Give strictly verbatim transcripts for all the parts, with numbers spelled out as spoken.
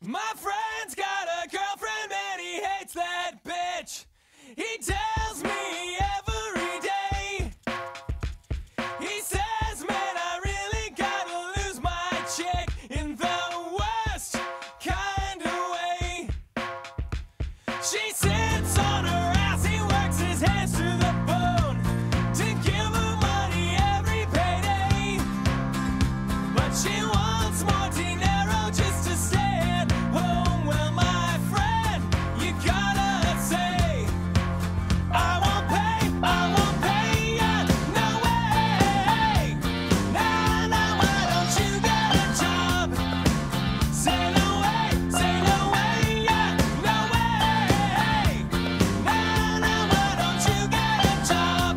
My friend's got a girlfriend and he hates that bitch. He tells me every day. He says, man, I really gotta lose my chick in the worst kind of way. She sits on her ass, he works his hands to the bone to give her money every payday. But she wants more dinero just to stay at home. Well, my friend, you gotta say, I won't pay, I won't pay ya, no way. Nah, nah, why don't you get a job? Say no way, say no way, yeah, no way. Nah, nah, why don't you get a job?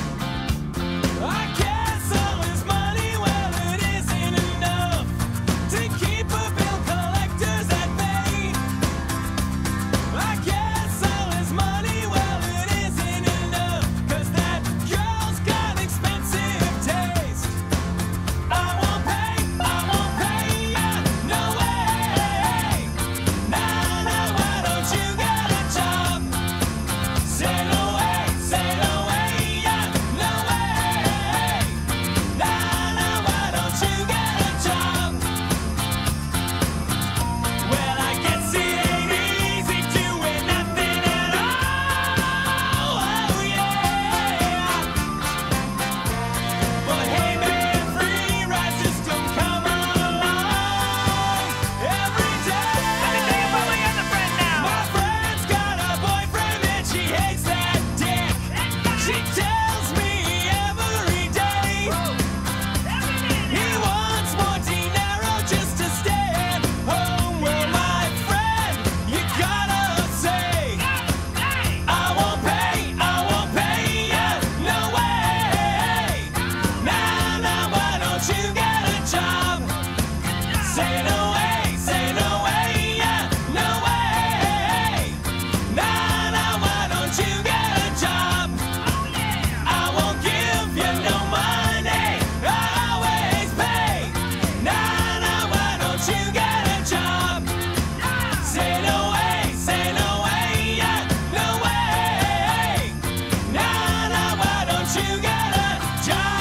I guess all his money, well, it isn't enough to keep a bill collectors at bay. I guess all his money, well, it isn't enough, 'cause that girl's got expensive taste. I won't pay, I won't pay ya, no way. Nah, nah, why don't you get a job? Say no way, say no way, yeah, no way. Nah, nah, why don't you get a job? Well, I guess it ain't easy doing nothing at all. Oh, yeah. But hey, man, free rides just don't come along every day. Let me tell you about my other friend now. My friend's got a boyfriend and she hates that dick. She tells me every day. He wants more dinero just to stay at home. Well, my friend, you gotta say, I won't pay, I won't pay ya, no way. Nah, nah, why don't you get a job? Say no way, say no way, yeah, no way. Nah, nah, why don't you get a job? I won't give you no money, I always pay. Nah, nah, why don't you get a job? Say no way, say no way, yeah, no way. Nah, nah, why don't you get a job?